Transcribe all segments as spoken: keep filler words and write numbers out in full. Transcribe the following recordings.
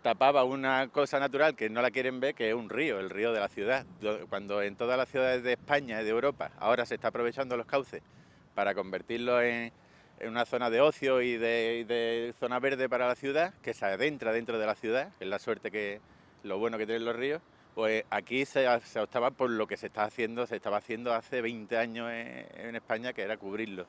tapaba una cosa natural que no la quieren ver, que es un río, el río de la ciudad. Cuando en todas las ciudades de España y de Europa ahora se está aprovechando los cauces para convertirlos en, en una zona de ocio y de, y de zona verde para la ciudad, que se adentra dentro de la ciudad, que es la suerte que, lo bueno que tienen los ríos, pues aquí se, se optaba por lo que se está haciendo, se estaba haciendo hace veinte años en, en España, que era cubrirlos.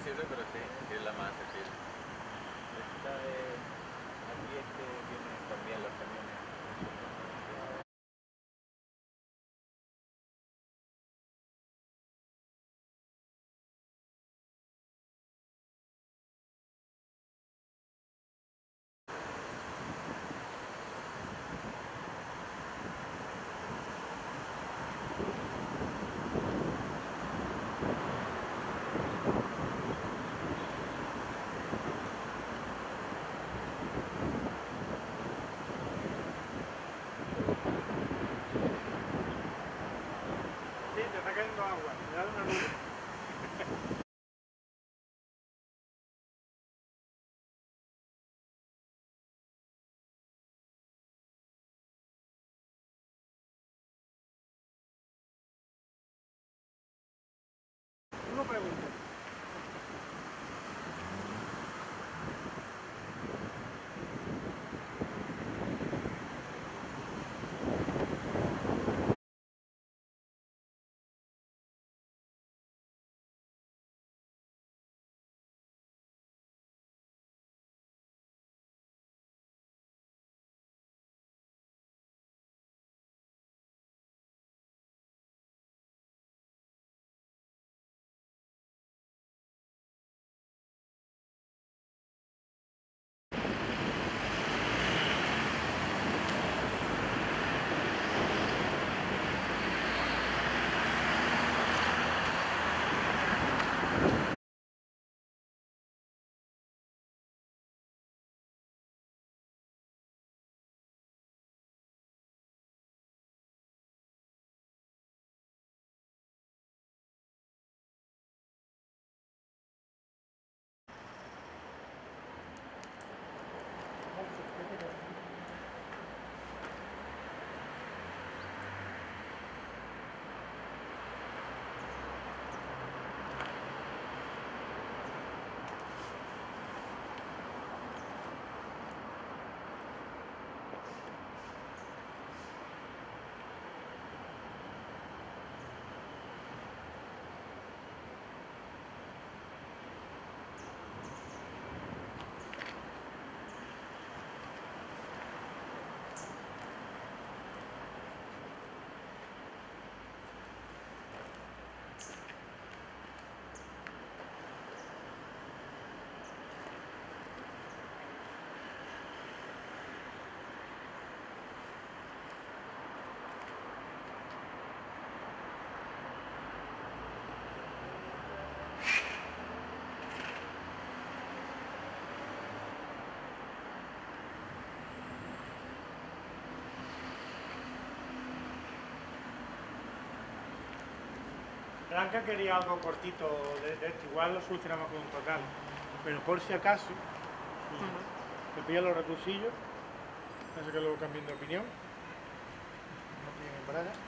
accesible, pero sí, sí es la más accesible. Esta es, aquí es que vienen también los camiones. Sí, te está cayendo agua, me da una luz. Uno pregunta. Blanca quería algo cortito de, de esto, igual lo solucionamos con un total, pero por si acaso, si te pillan los recursillos, no sé que luego cambien de opinión, no tienen en braga.